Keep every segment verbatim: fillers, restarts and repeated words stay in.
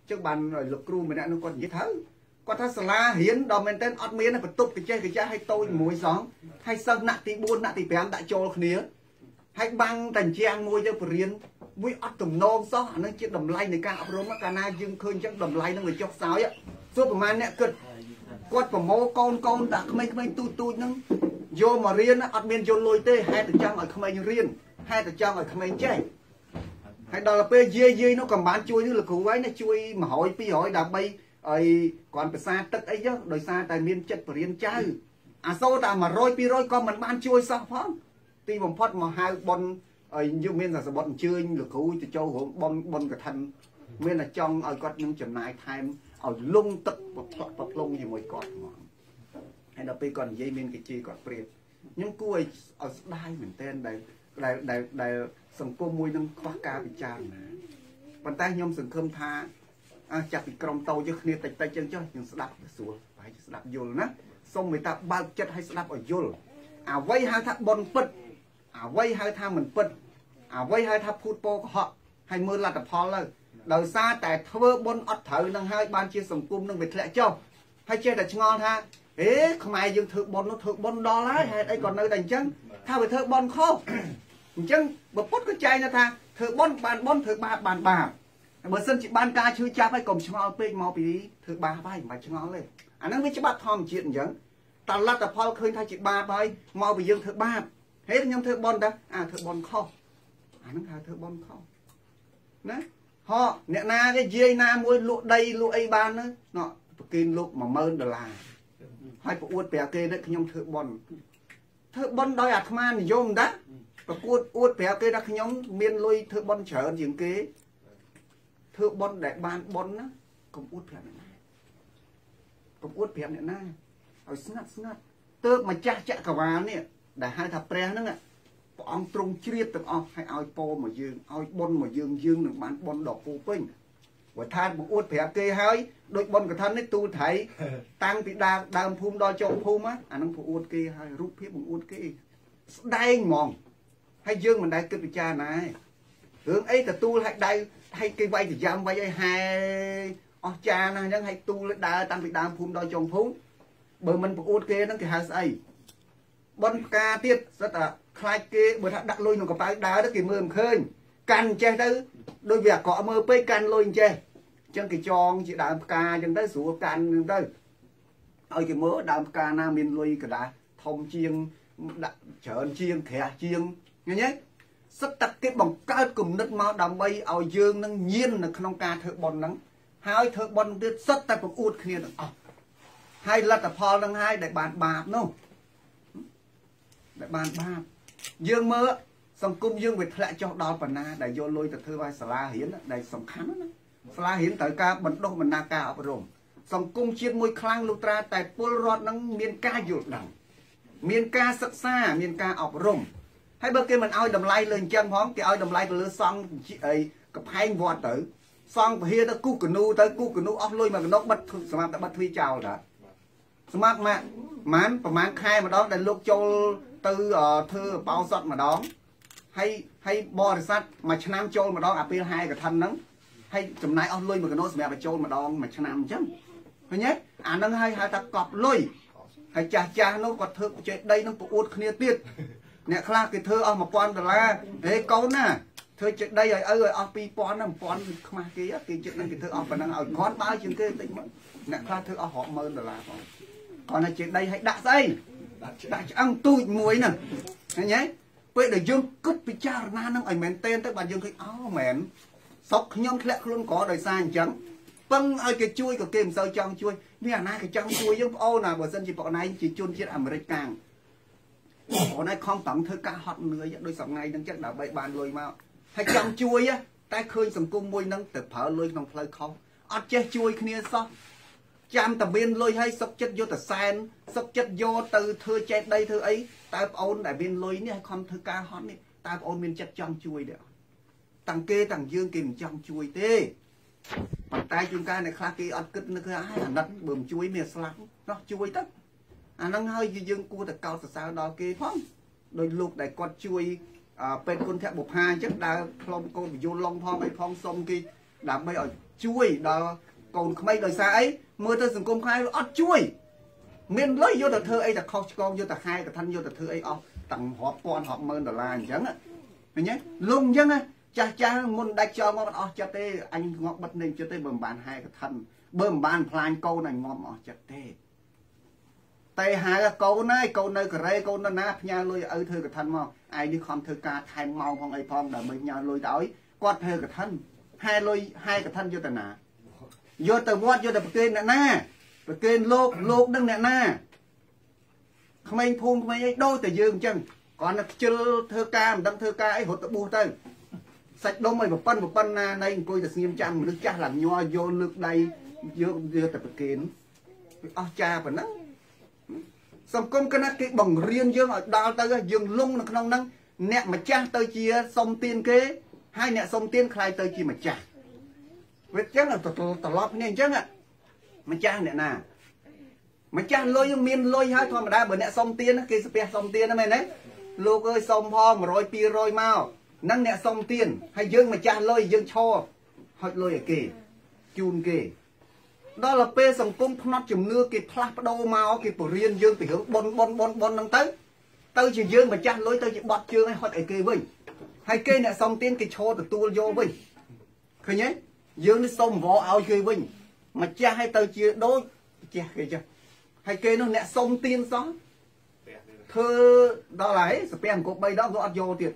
chứ bàn rồi lục cru mình đã nó còn dễ thở cònถ้าសាលារៀនដល់មែនតើអត់មានបន្ទប់កញ្ចេះកញ្ចាស់ឲ្យតូចមួយសងហើយសិស្សណាក់ទីបួនណាក់ទីប្រាំដាក់ចូលគ្នាហើយបាំងតែជាងមួយទៅបរៀនមួយអត់ទំនងសោះអានឹងជាតម្លៃនៃការអប់រំកាលណាយើងឃើញចឹងតម្លៃនឹងវាចុះខ្សោយសួរប្រហែលអ្នកគិតគាត់ប្រមូលកូនកូនដាក់ក្មេងៗទូទូចហ្នឹងយកមករៀនអត់មានយកលុយទេហេតុតែចង់ឲ្យក្មេងរៀនហេតុតែចង់ឲ្យក្មេងចេះហើយដល់ពេលយាយយាយនោះក៏បានជួយនឹងលោកគ្រូហើយណាជួយមួយរយពីរយដើម្បីឲ្យគាត់ភាសាទឹកអីចុះដោយសារតែមានចិត្តបរៀនចៅអាសូរតែមួយរយពីរយក៏មិនបានជួយសោះផងទីបំផុតមកហៅប៉ុនឲ្យយើងមានតែសបុតអញ្ជើញលោកគ្រូទៅចូលរោងប៉ុនប៉ុនកឋិនមានតែចង់ឲ្យគាត់នឹងចំណាយថែមឲ្យលងទឹកប្រផ្លក់ប្រផ្លងជាមួយគាត់ហ្មងហើយដល់ពេលគាត់និយាយមានកិច្ចគាត់ព្រៀបខ្ញុំគួរឲ្យឲ្យស្ដាយមែនទែនដែលដែលដែលសង្គមមួយនឹងខ្វះការពិចារណាប៉ុន្តែខ្ញុំសង្ឃឹមថាចាប់ពីក្រុមតូចគ្នាតិចតិចចឹងចុះយើងស្ដាប់ស្រួលប្រហែលជាស្ដាប់យល់ណាសូមមេត្តាបើកចិត្តឲ្យស្ដាប់ឲ្យយល់អ្វីហៅថាបនពិតអ្វីហៅថាមិនពិតអ្វីហៅថាភូតពោកុហកហើយមើលលទ្ធផលទៅដោយសារតែធ្វើបនអត់ត្រូវនឹងហើយបានជាសង្គមនឹងវាធ្លាក់ចុះហើយចេះតែឆ្ងល់ថាអេខ្មែរយើងធ្វើបននោះធ្វើបនដល់ហើយហេតុអីក៏នៅតែអញ្ចឹងថាវាធ្វើបនខុសអញ្ចឹងបើពុតក៏ចែងថាធ្វើបនបានបនធ្វើបាបបានបាបបើសិនជាបានការឈឺចាប់ហើយកុំឆ្ងល់ពេកមកពីធ្វើបាបហើយមិនបាច់ឆ្ងល់ទេអាហ្នឹងវាច្បាប់ធម្មជាតិអញ្ចឹងតលទ្ធផលឃើញថាជាបាបហើយមកពីយើងធ្វើបាបហេតុខ្ញុំធ្វើបនតាអាធ្វើបនខុសអាហ្នឹងហៅធ្វើបនខុសណាហោអ្នកណាគេយាយណាមួយលក់ដីលក់អីបានហ្នឹងណោះប្រគិនលក់មួយម៉ឺនដុល្លារហើយប្រអួតប្រាប់គេនេះខ្ញុំធ្វើបនធ្វើបនដោយអាត្មានិយមតាប្រកួតអួតប្រាប់គេថាខ្ញុំមានលុយធ្វើបនច្រើនជាងគេធ្វើបនដែលបានបនណាកុំអួតប្រាប់អ្នកណាកុំអួតប្រាប់អ្នកណាឲ្យស្ងាត់ស្ងាត់ទើបម្ចាស់ចក្រវាលនេះដែលហៅថាព្រះហ្នឹងព្រះអង្គទ្រង់ជ្រាបទាំងអស់ឲ្យឲ្យពោមកយើងឲ្យបនមកយើងយើងនឹងបានបនដល់ពូពេញបើថាបង្អួតប្រាប់គេហើយដូចបនកឋិននេះទូថៃតាំងពីដើមដើមភូមិដល់ចុងភូមិអាហ្នឹងបង្អួតគេហើយរូបភាពបង្អួតគេស្ដែងហ្មងហើយយើងមិនដែលគិតពិចារណារឿងអីទទួលឲ្យដៅឲ្យគេវាយប្រចាំវាយឲ្យហែអស់ចាណាស់អញ្ចឹងឲ្យទូលដើរតាំងពីដើមភូមិដល់ចុងភូមិបើមិនបង្អួតគេហ្នឹងគេហៅស្អីបនផ្កាទៀតសិតតែខ្លាចគេបើថាដាក់លុយក្នុងកប៉ៅដើរទៅគេមើលមិនឃើញកាន់ចេះទៅដូចវាអាក្រក់មើលពេកកាន់លុយចេះអញ្ចឹងគេចងជាដើមផ្កាអញ្ចឹងទៅស្រួលកាន់ហ្នឹងទៅឲ្យគេមើលដើមផ្កាណាមានលុយកដាស់ធំជាងដាក់ច្រើនជាងក្រាស់ជាងឃើញទេសិតតែគេបង្កើតគំនិតមកដើម្បីឲ្យយើងនឹងញៀននៅក្នុងការធ្វើបន់ហ្នឹងហើយធ្វើបន់ទៀតសិតតែបង្អួតគ្នាទាំងអស់ហើយលទ្ធផលហ្នឹងហើយដែលបានបាបនោះដែលបានបាបយើងមើលសង្គមយើងវាធ្លាក់ចុះដល់ប៉ុណ្ណាដែលយកលុយទៅធ្វើឲ្យសាលារៀនដែលសំខាន់ណាសាលារៀនត្រូវការបណ្ដុះបណ្ដាការអប់រំសង្គមជាតិមួយខ្លាំងលុះត្រាតែពលរដ្ឋនឹងមានការយល់ដឹងមានការសិក្សាមានការអប់រំហើយបើគេមិនឲ្យតម្លៃលើអញ្ចឹងផងគេឲ្យតម្លៃទៅលើសង់អីកផែងវត្តទៅសង់ពហិទៅគូកនូទៅគូកនូអស់លុយមួយកណ្ដុកបិទសម្រាប់តែបិទទ្វារចោលតាសម្រាប់ម៉ាក់ម៉ានប្រហែលខែម្ដងដែលលោកចូលទៅធ្វើបោសតម្ដងហើយហើយបរិស័ទមួយឆ្នាំចូលម្ដងអាពេលហែកឋិនហ្នឹងហើយចំណាយអស់លុយមួយកណ្ដុកសម្រាប់បញ្ចូលម្ដងមួយឆ្នាំអញ្ចឹងឃើញទេអាហ្នឹងហើយហៅថាកប់លុយហើយចាស់ចាស់នោះគាត់ធ្វើចេះដីនឹងប្រអួតគ្នាទៀតអ្នកខ្លះគេធ្វើអស់មួយពាន់ដុល្លារហេកូនណាធ្វើចេះដីឲ្យឪឲ្យអស់ពីរពាន់ណាមួយពាន់ខ្មាស់គេគេចិត្តនឹងគេធ្វើអស់ប៉ុណ្ណឹងឲ្យគាត់បើជាងគេតិចមកអ្នកខ្លះធ្វើអស់រាប់ម៉ឺនដុល្លារផងគាត់ថាចេះដីឲ្យដាក់ស្អីដាក់ឆ្អឹងទូចមួយហ្នឹងឃើញទេពេលដែលយើងគិតពិចារណានឹងឲ្យមែនតែនទៅបាទយើងឃើញអូមែនសក់ខ្ញុំធ្លាក់ខ្លួនក៏ដោយសារអញ្ចឹងពឹងឲ្យគេជួយក៏គេមិនសូវចង់ជួយមានអាណាគេចង់ជួយយើងប្អូនណាបើសិនជាប្អូនឯងជាជនជាតិអាមេរិកកាំងប្អូនឯងខំប្រឹងធ្វើការហត់នឿយដោយសប្ងៃហ្នឹងចឹងដើម្បីបានលុយមកហើយចង់ជួយតែឃើញសង្គមមួយហ្នឹងទៅប្រើលុយក្នុងផ្លូវខុសអត់ចេះជួយគ្នាសោះចាំតែមានលុយឲ្យសុកចិត្តយកទៅសែនសុកចិត្តយកទៅធ្វើចេះដីធ្វើអីតើប្អូនដែលមានលុយនេះឲ្យខំធ្វើការហត់នេះតើប្អូនមានចិត្តចង់ជួយទេតាំងគេតាំងយើងគេមិនចង់ជួយទេប៉ុន្តែជួនកាលអ្នកខ្លះគេអត់គិតនឹកថាអាណិតបើមិនជួយមានស្លាប់នោះជួយទៅអាហ្នឹងហើយយើងគួរតែកោតសរសើរដល់គេផងដោយលោកដែលគាត់ជួយពេទ្យគុណធបុប្ផាអញ្ចឹងដើរខ្លុំកូនបញ្យលឡុងផងអីផងសុំគេដើម្បីឲ្យ chui đó còn không mấy đời xa ấy mưa tới sừng công khai ọt chui miền lấy vô tờ thơ ấy là khó con vô tờ hai tờ thanh vô tờ thơ ấy ọt tặng họp con họp mơn đờ la chẳng á mình nhé lung chẳng á cha cha muốn đặt cho ngon ọt cho tê anh ngọt bật lên cho tê bơm bàn hai cái thân bơm bàn plan câu này ngon ọt cho tê tay hai cái câu này câu nơi cái đây câu nó nát nhà lôi ở thơ cái thân mà ai đi con thơ ca thay mau phong ấy phong để mình nhà lôi đói quát thơ cái thân hai lôi hai cái thân vô tờ nà vô tờ quát vô tờ kênh nè na tờ kênh lột lột đừng nè na không anh phun không anh đôi tờ dương chân còn là chưa thơ ca mà đăng thơ ca ấy hột tờ bùa tờ sạch đông mày một phân một phân na này coi tờ nghiêm trang nước cha làm nho vô nước đây vô vô tờ kênh ở cha phải nắng xong công cái cái bằng riêng dương ở đào tới dương lung nó không năng nẹt mà cha tới chia xong tiên kế hai nẹt xong tiên khai tới chia mà cha vậy chắc là tờ tờ lót nên chắc ạ mà cha nẹt nà mà cha lôi miên lôi hai thôi mà đa bữa nẹt xong tiên cái spe xong tiên đó mày đấy lô ơi xong phong rồi pi rồi mau năng nẹt xong tiên hay dương mà cha lôi dương cho hỏi lôi ở kì chun kì đó là pe sòng cung nó chùm nưa kịp plak đâu mau kịp bổ riêng dương từ hướng bon bon bon bon năng tới tới chỉ dương mà cha lối tới chỉ bọt chương hay hỏi kê vinh hay kê nè xong tiên cái cho từ tua vô vinh khơi nhé dương đi xong võ áo kê vinh mà cha hay tới chia đôi cha kê chưa hay kê nó nè xong tiên xó thơ đó là ấy spe mình có bay đó có vô tiệt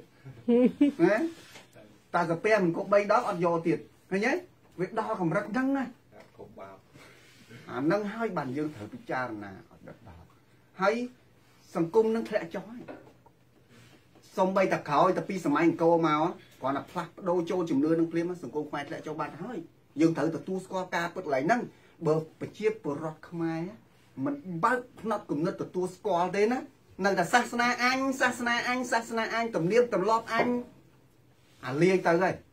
ta spe mình có bay đó vô tiệt khơi nhé việc đó còn rất đắng này à, nâng hai bàn dương thử cha là ở đất đó hay sòng cung nâng thẹ chói xong bay tập khảo tập pi sầm anh câu màu còn là plak đôi châu chùm đưa nâng phim sòng cung khoai thẹ cho bạn hơi dương thử tập tu score ca bật lại nâng bờ bờ chiếp bờ rót khmai mình bắt nó cùng nó tập tu score đến á nâng là sasna anh sasna anh sasna anh tầm liêm tầm lót anh à liên tới rồi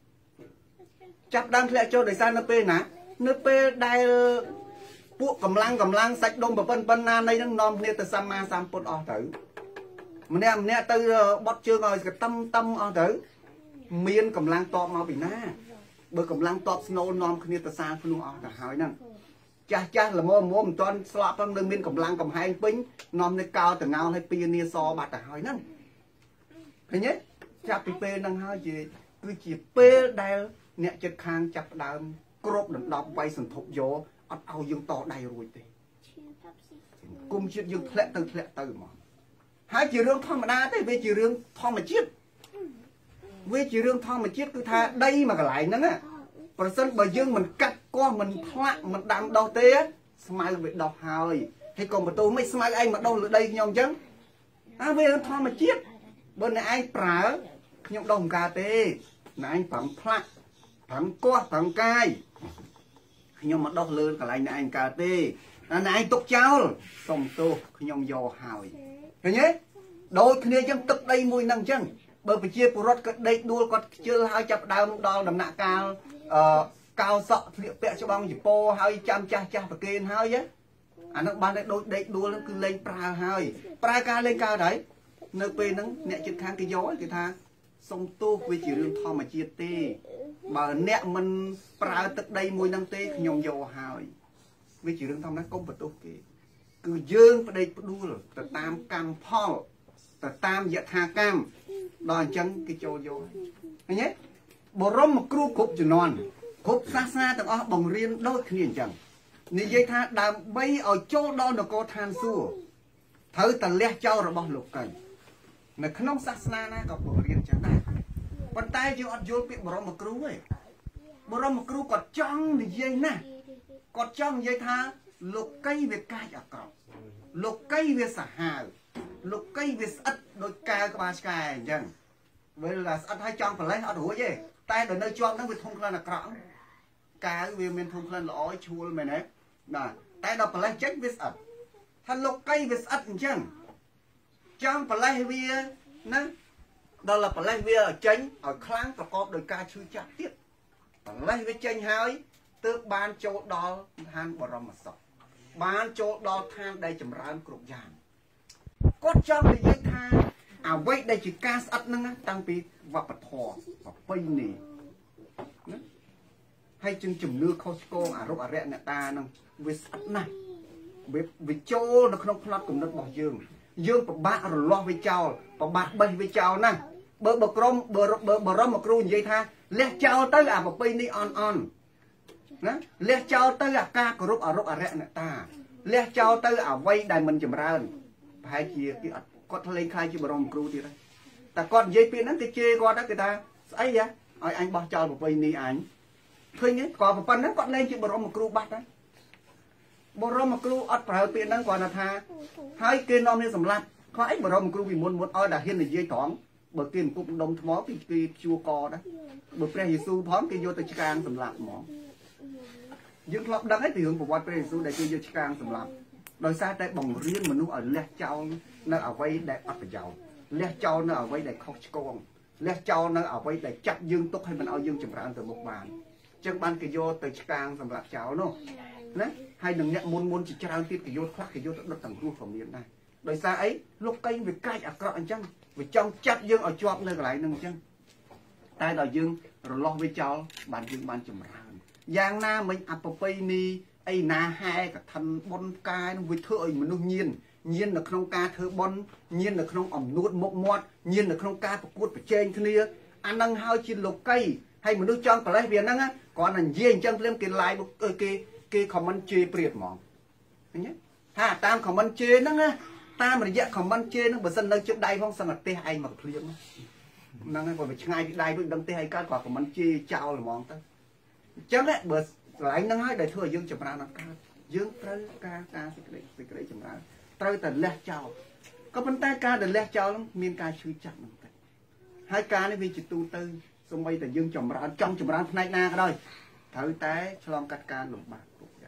chắp đang thẹ cho để sao nó pe nè nó pe đaiពួកកម្លាំងកម្លាំងសាច់ដុំប្រពន្ធប៉ុណ្ណានៃនឹងនាំគ្នាទៅសម្មាសម្ពុទ្ធអស់ទៅម្នាក់ម្នាក់ទៅបត់ជើងឲ្យកតឹមតឹមអស់ទៅមានកម្លាំងតបមកពីណាបើកម្លាំងតបស្នូលនាំគ្នាទៅសាងភ្នោះអស់ទៅហើយហ្នឹងចាស់ចាស់ល្មមល្មមមិនទាន់ស្លាប់ផងនឹងមានកម្លាំងកំហែងពេញនាំនៅកោតងោឲ្យពីនីសបាត់ទៅហើយហ្នឹងឃើញទេចាប់ពីពេលហ្នឹងហើយជាគឺជាពេលដែលអ្នកចិត្តខាងចាប់ដើមគ្រប់ដណ្ដប់វាយសន្ធប់យកអត់ឲ្យយើងតដៃរួចទេគុំជាតិយើងធ្លាក់ទៅធ្លាក់ទៅហ្មងហើយជារឿងធម្មតាទេវាជារឿងធម្មជាតិវាជារឿងធម្មជាតិគឺថាដីមួយកន្លែងហ្នឹងប្រសិនបើយើងមិនកាត់កោះមិនផ្លាក់មិនដាំដុះទេស្មៅវាដុះហើយហើយកុំបន្ទោមិនស្មៅឯងមកដុះលើដីខ្ញុំអញ្ចឹងអាវារឿងធម្មជាតិបើអ្នកឯងប្រើខ្ញុំដុះមិនកើតទេអ្នកឯងប្រឹងផ្លាក់ប្រឹងកោះប្រឹងកាយខ្ញុំមកដោះលើកន្លែងអ្នកឯងកើតទេអ្នកឯងទុកចោលសុំទោសខ្ញុំយកហើយឃើញទេដូចគ្នាអញ្ចឹងទឹកដីមួយហ្នឹងអញ្ចឹងបើប្រជាពលរដ្ឋគាត់ដេកដួលគាត់ខ្ជិលហើយចាប់ដើមដល់ដំណាក់កាលអឺកៅសក់ស្លៀកពាក់ច្បាំងចពោហើយចាំចាស់ចាស់ប្រគេនហើយអាហ្នឹងបានតែដូចដេកដួលហ្នឹងគឺលេងប្រើហើយប្រើការលេងកើតហើយនៅពេលហ្នឹងអ្នកចិត្តខាងគេយកគេថាសុំទោសវាជារឿងធម្មជាតិទេបើអ្នកមិនប្រើទឹកដីមួយហ្នឹងទេខ្ញុំយកហើយវាជារឿងធម្មតាកុំបន្ទោសគេគឺយើងប្តេជ្ញាផ្ដួលទៅតាមកម្មផលទៅតាមយថាកម្មដល់អញ្ចឹងគេចូលយកឃើញទេបរមគ្រូគ្រប់ជំនាន់គ្រប់សាសនាទាំងអស់បង្រៀនដូចគ្នាអញ្ចឹងនិយាយថាដើម្បីឲ្យចូលដល់នគរឋានសួគ៌ត្រូវតែលះចោលរបស់លោកីនៅក្នុងសាសនាណាក៏បង្រៀនចឹងដែរប៉ុន្តែយើងអត់យល់ពាក្យបរមគ្រូទេបរមគ្រូគាត់ចង់និយាយណាស់គាត់ចង់និយាយថាលោកីវាកាចអាក្រក់លោកីវាសាហាវលោកីវាស្អិតដូចកែវក្បាលឆ្កែអញ្ចឹងវាlàស្អិតហើយចង់ប្រឡេះអត់រួចទេតែដល់នៅជាប់ហ្នឹងវាធំក្លិនអាក្រក់កែវវាមានធំក្លិនល្អឈួលមែនទេបាទតែដល់ប្រឡេះចេញវាស្អិតថាលោកីវាស្អិតអញ្ចឹងចង់ប្រឡេះវាណាដល់ប្រឡេះវាចេញឲ្យខ្លាំងប្រកបដោយការឈឺចាប់ទៀតប្រឡេះវាចេញហើយទើបបានចូលដល់ឋានបរមសុខបានចូលដល់ឋានដែលចម្រើនគ្រប់យ៉ាងគាត់ចង់និយាយថាអ្វីដែលជាការស្អិតហ្នឹងតាំងពីវប្បធម៌ប្រពៃណី hay chừng chùm nước khâu cô à rốc à rẽ nè ta nâng với sắt này với với châu nó không lót cùng đất bỏ dương dương của bác rồi lo với cháu và bác bay với cháu nè bờ bờ crom bờ bờ bờ rом một ru vậy tha lẹ cháu tới à một pin đi on on nè lẹ cháu tới à ca của rốc à rốc à rẽ nè ta lẹ cháu tới à vay đài mình chùm ra hai chia cái con lên khai chứ bờ rom cru đi đây ta con dây pin nó cái chê con đó người ta ấy vậy ai anh bỏ cháu một pin đi anh thôi nhé còn một phần nó con lên chứ bờ rom một cru bắt đấy bờ rom một cru ọt phải pin nó còn là tha hai kia nom lên sầm lạt có ấy bờ rom một cru vì muốn muốn oi đã hiên là dây thoáng bờ kia một cục đông thó cái cái chua co đó bờ pre Giêsu phóng cái vô tới càng sầm lạt mỏ những lọc đắng ấy thì hướng của quan pre Giêsu để cái vô càng sầm lạt đôi xa tại bồng riêng mà nó ở lẹ châu nó ở vây để ọt dầu lẹ châu nó ở vây để khóc con lẹ châu nó ở vây để chặt dương túc hay mình ao dương chừng ra từ một bàn chân ban cái vô tới càng sầm lạt cháu nó nè hay đừng nhận muốn muốn chỉ trang tiếp cái vô khoác cái vô đất tầng ruột phòng miền này đời xa ấy lúc cây về cay à cọ anh chăng về trong chặt dương ở chọp nơi lại nâng chăng tai đòi dương rồi lo với cháu bàn dương bàn chùm ra giang na mình apopini ấy na hai cả thân bon cai nó với thợ mà nó nhiên nhiên là không ca thợ bon nhiên là không ẩm nuốt mốc mót nhiên là không ca phục cốt phải trên thế này anh đang hao chín lục cây hay mà nước trong phải lấy việt năng á còn là gì chân lên cái lại một cái cái comment chê priệt mỏng nhé ha tam comment chê nó á ta mà dạ comment chê nó bữa dân nơi trước đây không sao mà tê hay mà phliếng nó ngay còn phải ngay đi đây với đăng tê hay các quả comment chê chào là mỏng ta chắc đấy bữa rồi anh đang nói để thừa dương chụp ra nó ca dương trơ ca ca xịt đấy xịt đấy chụp ra trơ từ lẹ chào có vấn tay ca từ lẹ chào lắm miên ca chui chặt hai ca này vì chỉ tu tư xong bây từ dương chụp ra trong chụp ra này na rồi thử té cho cắt ca lục bạc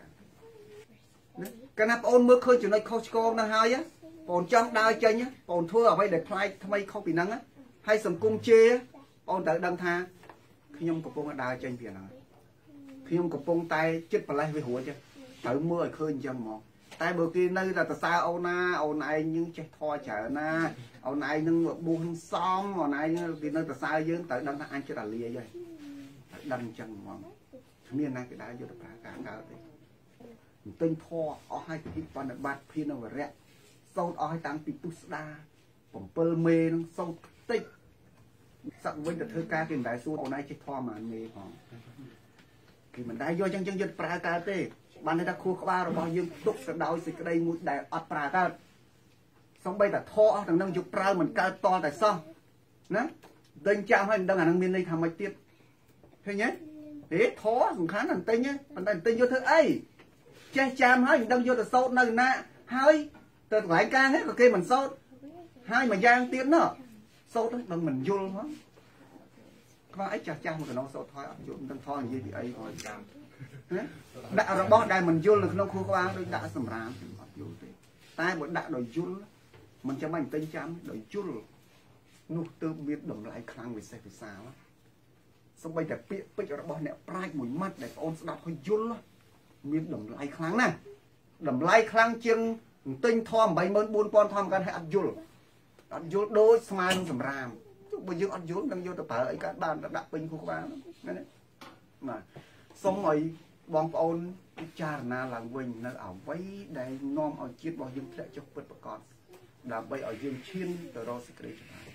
cái nắp ôn mưa khơi chỗ này khâu con nó hai á còn trong đai chơi nhá còn thua ở đây để play thay mấy không bị nắng á hay sầm cung chê on tự đăng tha khi nhung cục bông đai chơi tiền nào khi nhung cục bông tay chết vào lại với hùa chứ tự mưa khơi châm mò tay bữa kia nơi là tại sao ông na ông này nhưng chết thoi chở na ông này nhưng buông xóm ông này thì nơi tại sao dương tự đăng tha anh chưa là lìa vậy đăng chân mò miền này cái đá vô được cả cả đấy tên thọ ở hai cái phần là bát pin nó rẽ sau ở hai tăng bị tu đaผมเปิลเมนส่งติ๊กสักวันจะเธอกากินได้สู้เอาไหนจะทอมาเมย์ของคือมันได้ย่อยจังจังยัดปลากาเต้บ้านในตะคูขบ้าเราบอกยังตุกกระดอยสิกระไดมุดได้อัดปลากาส่งไปแต่ทอทางนั้นยุบปลาเหมือนกาตอแต่ซ่องนะเดินจ้าให้ดังนั้นมีในทำไมเตี้ยเห็นไหมเอ๊ะทอสำคัญนั่นเต้เนี่ยมันได้เต้ยเธอไอ้แช่จามให้ดังโยแต่โซ่นั่นนะให้แต่หลายการให้ก็เคมันโซ่hai mà giang tiếng nó sâu đó bằng mình vô nó có ấy chặt chăng một cái nó sâu thôi dụng đang thôi gì thì ấy thôi đã rồi bó đây mình vô là nó khu qua đôi đã sầm rám tai một đã đòi vô mình cho mình tên chăm đòi vô nụ tư biết đồng lại khăn về xe về sao xong bây giờ bịa bây giờ bó nẹo prai mũi mắt để ôn đọc hơi vô biết đồng lại khăn nè đồng lại khăn chân tinh thom bảy mươi bốn con thomกันให้อัดยุลอัดยุลโดยสมาร์ทสำรามbây giờ anh vốn đang vô tập ở các bạn đã đặt pin của các bạn đấy mà xong rồi bọn ôn cha na là quỳnh nó ở với đây nom ở chiết bao nhiêu để cho bớt con là bây ở dương chiên từ đó sẽ